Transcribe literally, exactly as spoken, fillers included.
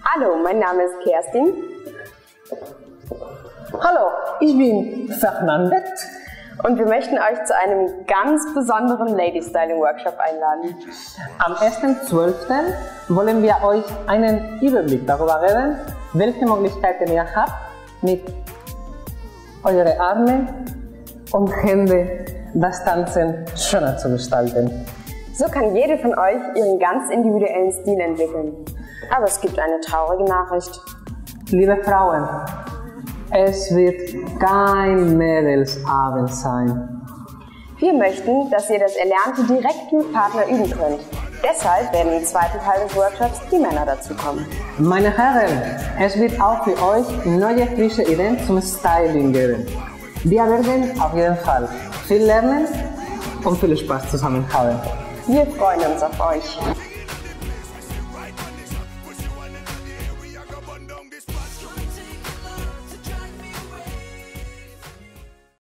Hallo, mein Name ist Kerstin. Hallo, ich bin Fernandet. Und wir möchten euch zu einem ganz besonderen Lady Styling Workshop einladen. Am ersten zwölften wollen wir euch einen Überblick darüber geben, welche Möglichkeiten ihr habt, mit euren Armen und Händen das Tanzen schöner zu gestalten. So kann jede von euch ihren ganz individuellen Stil entwickeln. Aber es gibt eine traurige Nachricht. Liebe Frauen, es wird kein Mädelsabend sein. Wir möchten, dass ihr das Erlernte direkt mit Partner üben könnt. Deshalb werden im zweiten Teil des Workshops die Männer dazukommen. Meine Herren, es wird auch für euch neue frische Ideen zum Styling geben. Wir werden auf jeden Fall viel lernen und viel Spaß zusammen haben. Wir freuen uns auf euch.